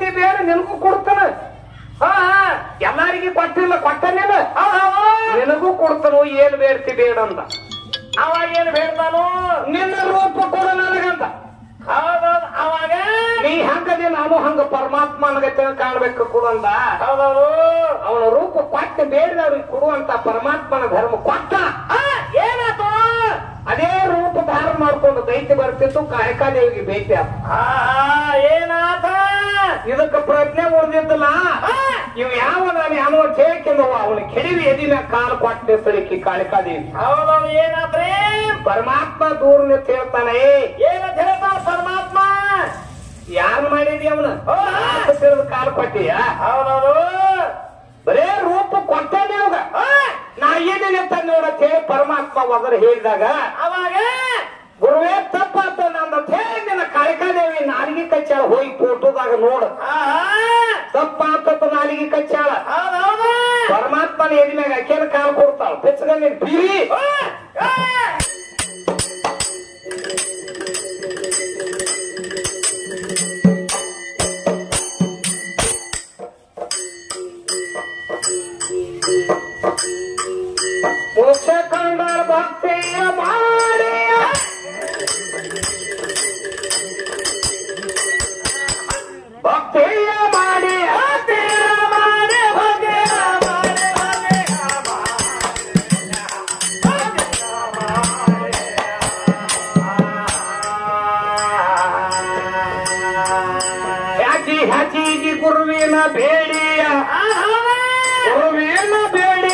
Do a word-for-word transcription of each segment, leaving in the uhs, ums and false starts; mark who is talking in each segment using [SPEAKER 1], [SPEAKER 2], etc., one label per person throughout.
[SPEAKER 1] ಬೇಡ ನಿನಗೂ ಕೊಡ್ತಾನ. ಹಾ ಎಲ್ಲಾರಿಗೆ ಕೊಟ್ಟಿಲ್ಲ ಕೊಟ್ಟನೇನ ನಿನಗೂ ಕೊಡ್ತಾನು. ಏನ್ ಬೇಡ್ತಿ ಬೇಡ ಅಂತ.
[SPEAKER 2] ಅವಾಗ ಏನ್ ಬೇಡ್ತಾನು?
[SPEAKER 1] ನಿನ್ನ ರೂಪ ಕೊಡ ನನಗಂತ.
[SPEAKER 2] ಹೌದೌದು. ಅವಾಗ
[SPEAKER 1] ನೀ ಹಂಗದಿ ನಾನು ಹಂಗ ಪರಮಾತ್ಮನಿಗೆ ಕಾಣ್ಬೇಕು ಕೊಡುವಂತ.
[SPEAKER 2] ಹೌದೌದು.
[SPEAKER 1] ಅವನ ರೂಪ ಕೊಟ್ಟು ಬೇಡದವ್ರಿಗೆ ಕೊಡುವಂತ ಪರಮಾತ್ಮನ ಧರ್ಮ ಕೊಟ್ಟ.
[SPEAKER 2] ಏನಾಯ್ತು?
[SPEAKER 1] ಅದೇ ರೂಪ ಧಾರಣ ಮಾಡ್ಕೊಂಡು ದೈತ್ಯ ಬರ್ತಿತ್ತು. ಕಾಳಿಕಾದೇವಿಗೆ ಭೇಟಿ ಆತ.
[SPEAKER 2] ಏನಾತ?
[SPEAKER 1] ಇದಕ್ಕ ಪ್ರಜ್ಞೆ ಉಳಿದಿದ್ದಲ್ಲ. ಇವ್ ಯಾವ ನಾನು ಯಾವೋ ಚೇಕಿಂದ ಅವನ ಕೆಡವಿ ಎದಿನ ಕಾಲು ಕೊಟ್ಟೆ ಸರಿಕಿ ಕಾಳಿಕಾದೇವಿ.
[SPEAKER 2] ಹೌದೌದು. ಏನಾದ್ರಿ?
[SPEAKER 1] ಪರಮಾತ್ಮ ದೂರ ನಿಂತ ಹೇಳ್ತಾನೆ.
[SPEAKER 2] ಏನಂತ ಹೇಳ್ತಾನ ಪರಮಾತ್ಮ?
[SPEAKER 1] ಯಾರು ಮಾಡಿದಿ ಅವನು ತಿಳಿದು ಕಾಲು ಕೊಟ್ಟಿಯ?
[SPEAKER 2] ಹೌದೌದು.
[SPEAKER 1] ಬರೇ ರೂಪ ಕೊಟ್ಟೇನೆ ಅವಾಗ. ನಾ ಏನೇನೆ ನೋಡತ್ ಹೇಳಿ ಪರಮಾತ್ಮ ಒದರ್ ಹೇಳಿದಾಗ
[SPEAKER 2] ಅವಾಗ
[SPEAKER 1] ಗುರುವೇ ತಪ್ಪಾತ ನಂದ ಹೇಳಿ ನಿನ್ನ ಕಾಳಿಕಾದೇವಿ ನಾಲಿಗೆ ಕಚ್ಚಾಳ ಹೋಗಿ ಫೋಟೋದಾಗ ನೋಡ. ತಪ್ಪಾತ ನಾಲಿಗೆ ಕಚ್ಚಾಳ. ಪರಮಾತ್ಮನ ಎದಿನಾಗ ಅಕ್ಕೇನ ಕಾಲು ಕೊಡ್ತಾಳ. ಬೆಚ್ಚಗ ನೀನ್ ಬೀರಿ ಮೋಕ್ಷ ಕಂಡ ಭಕ್ತಿಯ ಮಾಡಿ ಭಕ್ತಿಯ ಮಾಡಿ ಹಜಿ ಹಜಿಗಿ ಗುರುವಿನ ಬೇಡಿಯ ಗುರುವಿನ ಬೇಡಿ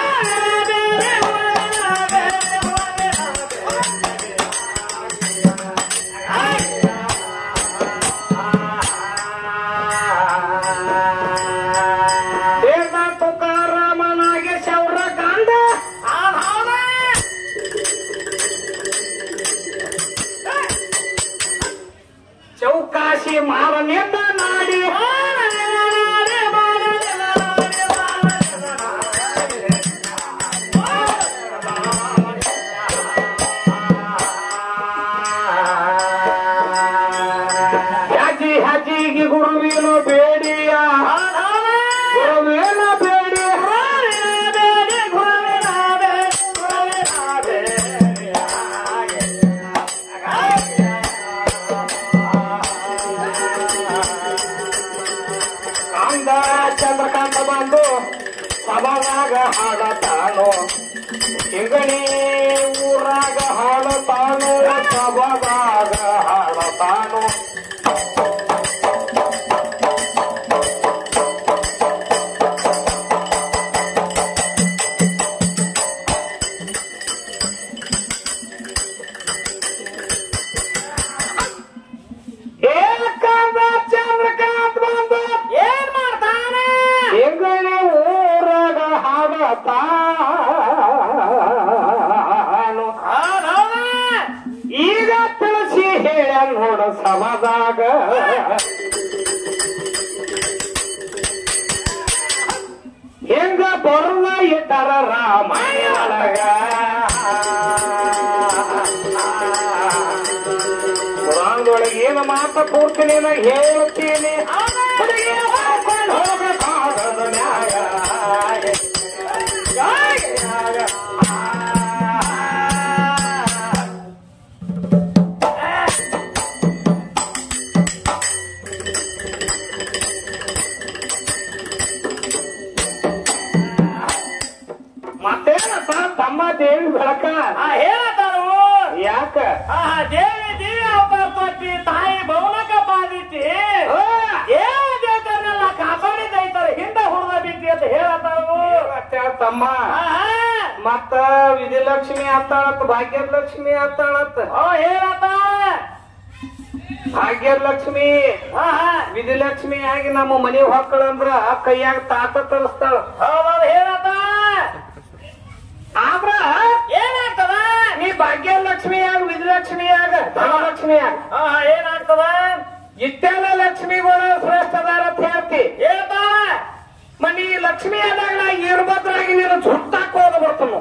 [SPEAKER 1] ತುಕಾರಾಮನಾಗೆ ಶೌರ ಕಾಂಡ ಚೌಕಾಶಿ ಮಾವನಿಂದ ನಾಡಿ ಹಜಿ ಹಜಿಗಿ ಗುರುವಿನ ಬೇಡಿಯ ಗುರುವಿನ ಬೇಡಿ ಕಾಂದ ಚಂದ್ರಕಾಂತ ಬಂದು ಸಭಾದಾಗ ಹಾಡತಾನು. ಹಿಂಗಣಿ ಊರಾಗ ಹಾಡತಾನು. ಸಭಾದಾಗ ಹಾಡತಾನು. ಚಂದ್ರಕಾಂತ್ ಬಂದು
[SPEAKER 2] ಏನ್ ಮಾಡ್ತಾನೆ?
[SPEAKER 1] ಹಿಂಗಣಿ ಊರಾಗ ಹಾಡತಾನು. ಈಗ ತಿಳಿಸಿ ಹೇಳ ನೋಡ ಸಭಾದಾಗ ಹೆಂಗ ಬರುವ ಇಟ್ಟರ ರಾಮಾಯಣಗ ಪುರಾಣದೊಳಗೆ ಏನು ಮಾತ ಪೂರ್ತಿ ನೀನ ಹೇಳ್ತೀನಿ. ಹೋಗಬೇಕಾದ ನ್ಯಾಯ ಮತ್ತೇನಪ್ಪ ತಮ್ಮ ದೇವಿ ಬೆಳಕ
[SPEAKER 2] ಹೇಳತಾರು.
[SPEAKER 1] ಯಾಕ
[SPEAKER 2] ದೇವಿ ದೇವಿ ಅವತಾರ ತೊಟ್ಟಿ ತಾಯಿ ಭವನಕ ಬಾಧಿಸಿ ಏನ್ ಬೇಕಾದ್ರೆಲ್ಲ ಕಾಪಾಡಿದೈತಾರೆ. ಹಿಂದೆ ಹುಡುಗ ಬಿದ್ದಿ ಅಂತ ಹೇಳತಾರು.
[SPEAKER 1] ತಮ್ಮ ಮತ್ತ ವಿಜಯಲಕ್ಷ್ಮಿ ಆತಾಳತ್ ಭಾಗ್ಯಲಕ್ಷ್ಮಿ ಆತಾಳತ್.
[SPEAKER 2] ಹೇಳತ್ತ
[SPEAKER 1] ಭಾಗ್ಯಲಕ್ಷ್ಮಿ ವಿಜಯಲಕ್ಷ್ಮಿ ಆಗಿ ನಮ್ಮ ಮನೆ ಹೊಕ್ಕಳಂದ್ರ ಕೈಯಾಗ ತಾತ ತರಿಸ್ತಾಳ.
[SPEAKER 2] ಹೇಳತ್ತ
[SPEAKER 1] ಆದ್ರ
[SPEAKER 2] ಏನಾಗ್ತದ?
[SPEAKER 1] ನೀ ಭಾಗ್ಯಲಕ್ಷ್ಮಿ ಆಗ ವಿಜಯಲಕ್ಷ್ಮಿ ಆಗ ಧನಲಕ್ಷ್ಮಿ ಆಗ
[SPEAKER 2] ಏನಾಗ್ತದ?
[SPEAKER 1] ಇಷ್ಟೆಲ್ಲ ಲಕ್ಷ್ಮಿಗಳು ಶ್ರೇಷ್ಠ ಅದಾರ ಅಂತ ಹೇಳ್ತಿ.
[SPEAKER 2] ಹೇಳ್ತಾವ
[SPEAKER 1] ಮನಿ ಲಕ್ಷ್ಮಿ ಆದಾಗ ನಾ ವೀರಭದ್ರಾಗಿ ನೀನು ಸುಟ್ಟಾಕ ಹೋದ ಬರ್ತನು.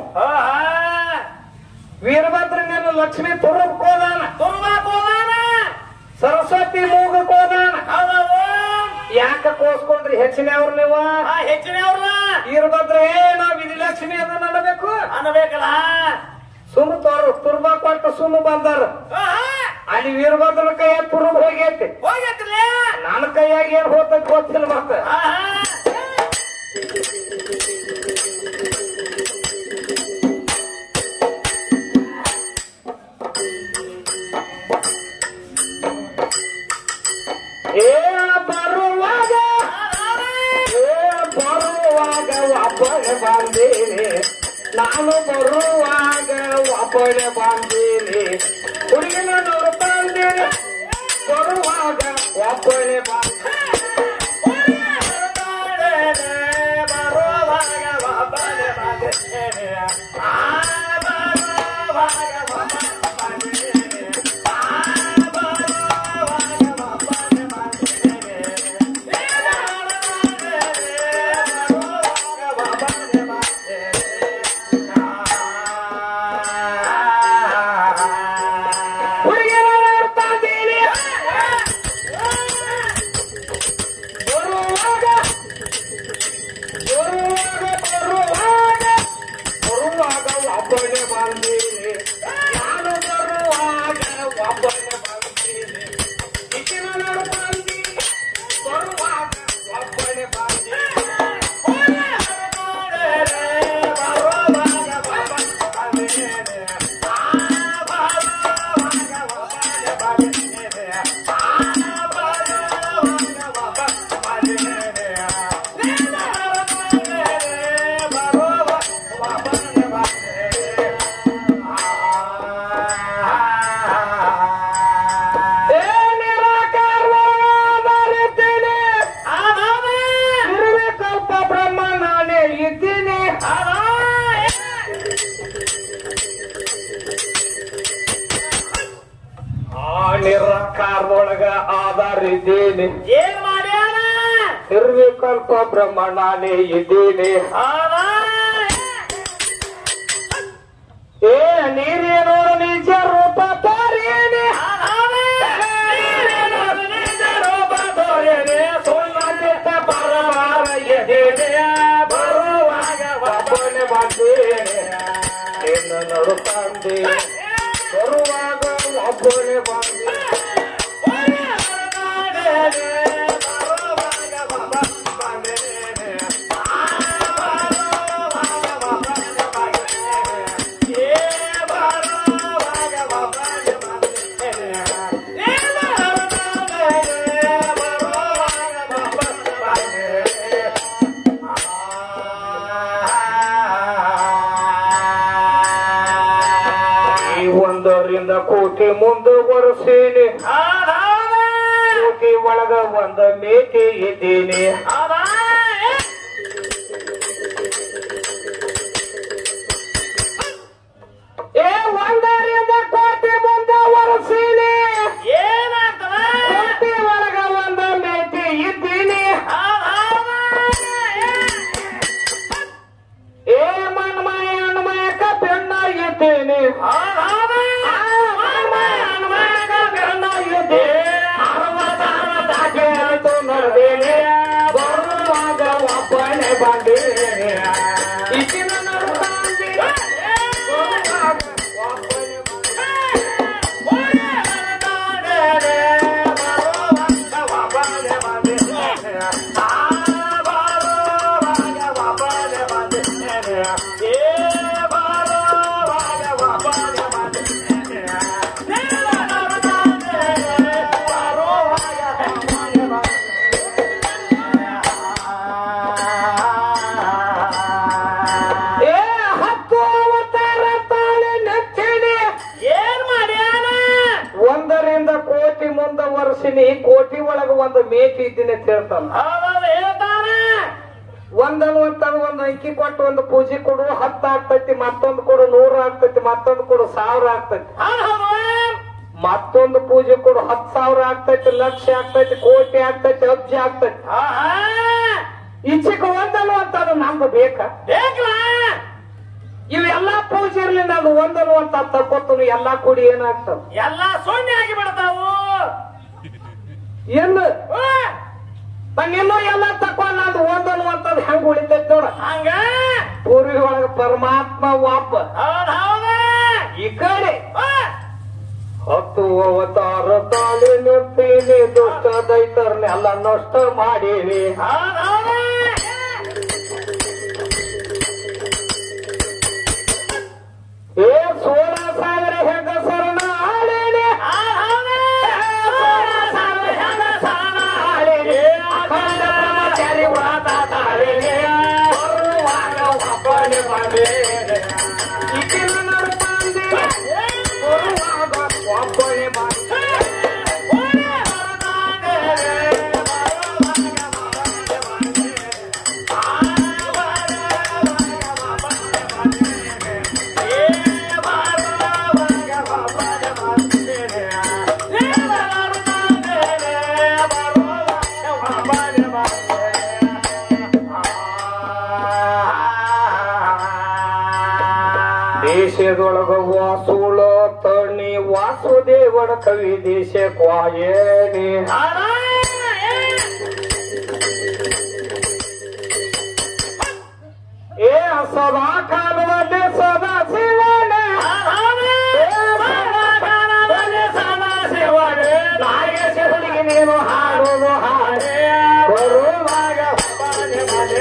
[SPEAKER 1] ವೀರಭದ್ರ ನೀನು ಲಕ್ಷ್ಮಿ ತುರುಬ್ ಕೋದಾನ
[SPEAKER 2] ತುರ್ಬಾಕ್ ಹೋದಾನ.
[SPEAKER 1] ಸರಸ್ವತಿ ಮೂಗಕ್ ಹೋದಾನ. ಹೆಚ್ಚಿನ ಅವ್ರ ನೀವ
[SPEAKER 2] ಹೆಚ್ಚಿನ ಅವ್ರನ್ನ
[SPEAKER 1] ವೀರಭದ್ರ ಏ ನಾವ್ ವಿಧಿಲಕ್ಷ್ಮಿ ಅದನ್ನ ಅನ್ನಬೇಕು
[SPEAKER 2] ಅನ್ನಬೇಕಲ್ಲ.
[SPEAKER 1] ಸುಮ್ಮ ತೋರು ತುರ್ಬಾ ಕೊಟ್ಟು ಸುಮ್ಮ ಬಂದಾರ ಅಲ್ಲಿ ವೀರಭದ್ರ ಕೈಯಾಗ ತುರುಬ್ ಹೋಗೈತಿ
[SPEAKER 2] ಹೋಗೈತಿಲ್ಲ
[SPEAKER 1] ನನ್ನ ಕೈಯಾಗ ಏನ್ ಹೋಗ್ತೈತಿ ಗೊತ್ತಿಲ್ಲ ಮತ್ತ ಏ ಬರುವಾಗ ಏ ಬರುವಾಗ ವಾಪಸ್ ಬಂದೀನಿ ನಾನು ಬರುವಾಗ ವಾಪಸ್ ಬಂದೀನಿ ಹುಡುಗಿನ ನೋಡ್ತಾಂದೀನಿ ಬರುವಾಗ ವಾಪಸ್ ಬಂದ
[SPEAKER 2] ಬರುವಾಗ ವಾಪಸ್ ಬಂದೇನೆ ಆ ಬರುವಾಗ ವಾಪಸ್ ಬಂದೇನೆ ಆ ಬರುವಾಗ ವಾಪಸ್ ಬಂದೇನೆ ಬರುವಾಗ ವಾಪಸ್ ಬಂದೇನೆ
[SPEAKER 1] ಹುಡುಗಿನ ನೋಡ್ತಾಂದೀನಿ ಬರುವಾಗ ಬರುವಾಗ ಬರುವಾಗ ಬರುವಾಗ ವಾಪಸ್ ಬಂದೀನಿ ನಾನು ಬರುವಾಗ ವಾಪಸ್ ಬಂದೀನಿ ಇಕ್ಕಿನ ನೋಡ್ತಾಂದೀನಿ ಬರುವಾಗ ವಾಪಸ್ ಬಂದೀನಿ ನಿರಾಕಾರದೊಳಗ ಆಧಾರಿದ್ದೀನಿ
[SPEAKER 2] ಏನ್ ಮಾಡ್ಯಾನ
[SPEAKER 1] ನಿರ್ವಿಕಲ್ಪ ಬ್ರಹ್ಮಣಾನೇ ಇದ್ದೀನಿ ಏ ನೀರೇನೋ ನಿಜ ರೂಪ ತೋರೇನೆ ಪರಮಾರ ಎದೇನೆ ಬರುವಾಗ ವಾಪನೆ ಬಂದೇನೆ ನಿನ್ನ ನಡುತ್ತಂದೆ ಬರುವಾಗ ವಾಪನೆ ಬಂದೆ ಒಂದರಿಂದ ಕೋಟಿ ಮುಂದುವರೆಸೀನಿ ಕೋಟಿ ಒಳಗ ಒಂದ ಮೇಟಿ ಇದ್ದೀನಿ ಏ ಒಂದರಿಂದ ಕೋಟಿ ಮುಂದುವರೆಸೀನಿ ಕೋಟಿ ಒಳಗ ಒಂದ ಮೇಟಿ ಇದ್ದೀನಿ ಏ ಮನ್ಮಯ ಅಣ್ಮಯಕ ಬೆನ್ನ ಇದ್ದೀನಿ ಬರುವಾಗ ಒಬ್ಬನೇ ಬಂದೇನೆ ಇಕ್ಕಿನ ನೋಡ್ತಾಂದೆ ಬರುವಾಗ ಒಬ್ಬನೇ ಕೋಟಿ ಮುಂದುವರೆಸಿನಿ ಕೋಟಿ ಒಳಗ ಒಂದು ಮೇಟಿ ಇದ್ದೀನಿ ಅಂತ ಹೇಳ್ತಾನ ಒಂದನ್ನು ಅಂತಂದು ಒಂದು ಅಂಕಿ ಕೊಟ್ಟು ಒಂದು ಪೂಜೆ ಕೊಡು ಹತ್ತು ಆಗ್ತೈತಿ ಮತ್ತೊಂದು ಕೊಡು ನೂರ ಆಗ್ತೈತಿ ಮತ್ತೊಂದು ಕೊಡು ಸಾವಿರ ಆಗ್ತೈತಿ ಮತ್ತೊಂದು ಪೂಜೆ ಕೊಡು ಹತ್ತು ಸಾವಿರ ಆಗ್ತೈತಿ ಲಕ್ಷ ಆಗ್ತೈತಿ ಕೋಟಿ ಆಗ್ತೈತಿ ಅಬ್ಜ ಆಗ್ತೈತಿ ಈಚೆಗೆ ಒಂದನ್ನು ಅಂತಂದು ನಮ್ದು ಬೇಕ ಇವೆಲ್ಲಾ ಪೂಜೆ ಇರ್ಲಿ ನಾನು ಒಂದನ್ನು ಅಂತ ತಕ್ಕೊತನು ಎಲ್ಲಾ ಕೂಡಿ ಏನಾಗ್ತಾವ
[SPEAKER 2] ಎಲ್ಲಾ ಸೊನ್ನೆ ಆಗಿ ಬಿಡ್ತಾವು
[SPEAKER 1] ಏನು ನಾನು ಇನ್ನೂ ಎಲ್ಲ ತಕೊಂಡ ಪರಮಾತ್ಮ ಒಬ್ಬ ಈ ಕಡೆ ಹತ್ತು ಅವತಾರ ತಾಳಿ ನಿರ್ತೀನಿ ದುಷ್ಟ ದೈತರ್ನೆಲ್ಲ ನಷ್ಟ ಮಾಡೀನಿ ಏ ಸೋಳ ಸಾವಿರ ಹೆಂಗಸರನ್ನ ಆಳೇನೆ ಅಖಂಡ ಬ್ರಹ್ಮಚಾರಿ ವ್ರತ ತಾಳೇನೆ ಬರುವಾಗ ಒಬ್ಬನೇ ಬಂದೇನೆ ಇಕ್ಕಿನ ನಡ್ಪಂದೆ ಬರುವಾಗ ಒಬ್ಬನೇ ಬಂದೆ ದೇಶದೊಳಗ ವಾಸುಳ ತಣ್ಣಿ ವಾಸುದೇವನ ಕವಿ ದೇಶ ಕ್ವಾಯೇನಿ ಏ ಸದಾ ಕಾಲದಲ್ಲಿ ಸದಾ ಶಿವನೇ ಸದಾ ಶಿವನೇ ನಾಗೇಶ್ವರನಿಗೆ ನೀನು ಹಾಡುವುದು ಹಾಡೇ ಬರುವಾಗ ಒಬ್ಬನೇ ಮನೆ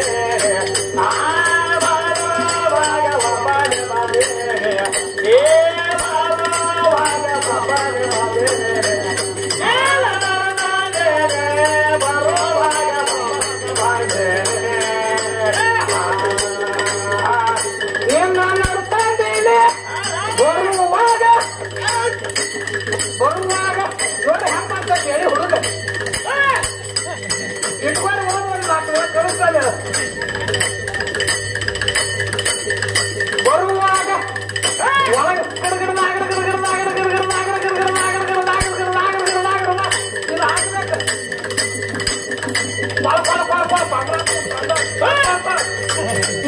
[SPEAKER 1] ಬರುವಾಗ ನೋಡಿ ಹಬ್ಬ ಹೇಳಿ ಹುಡುಗ ಇಟ್ಕೊಂಡು ಕಳಿಸ್ತಾನೆ ಬರುವಾಗ ಒಳಗೆ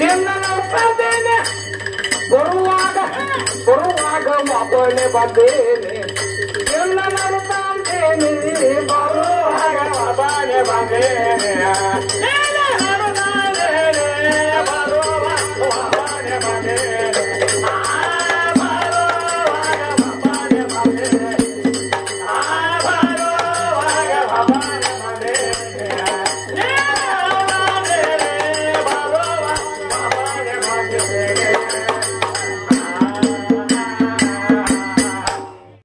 [SPEAKER 1] ಬರುವಾಗ ಬರುವಾಗ ಒಬ್ಬನೇ ಬಂದೇನೆ